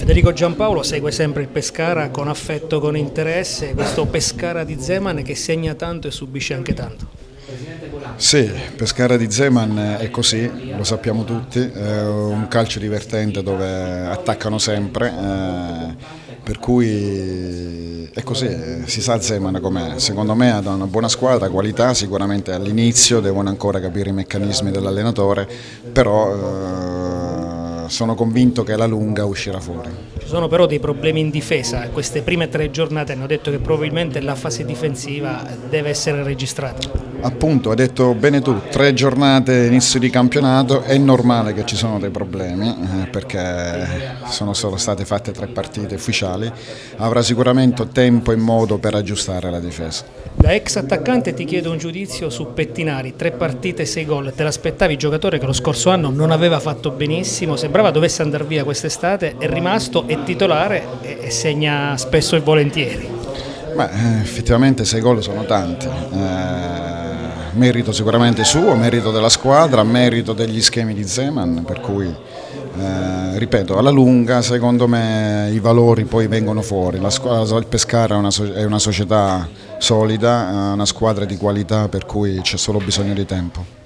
Federico Giampaolo segue sempre il Pescara con affetto, con interesse, questo Pescara di Zeman che segna tanto e subisce anche tanto. Sì, Pescara di Zeman è così, lo sappiamo tutti, è un calcio divertente dove attaccano sempre, per cui è così, si sa Zeman com'è. Secondo me ha una buona squadra, qualità, sicuramente all'inizio devono ancora capire i meccanismi dell'allenatore, però sono convinto che alla lunga uscirà fuori. Ci sono però dei problemi in difesa, queste prime 3 giornate hanno detto che probabilmente la fase difensiva deve essere registrata. Appunto, hai detto bene tu, 3 giornate inizio di campionato, è normale che ci sono dei problemi perché sono solo state fatte 3 partite ufficiali, avrà sicuramente tempo e modo per aggiustare la difesa. Da ex attaccante ti chiedo un giudizio su Pettinari, 3 partite, 6 gol, te l'aspettavi, giocatore che lo scorso anno non aveva fatto benissimo, sembrava dovesse andare via quest'estate, è rimasto, è titolare e segna spesso e volentieri. Beh, effettivamente 6 gol sono tanti. Merito sicuramente suo, merito della squadra, merito degli schemi di Zeman, per cui ripeto, alla lunga secondo me i valori poi vengono fuori. Il Pescara è una società solida, una squadra di qualità, per cui c'è solo bisogno di tempo.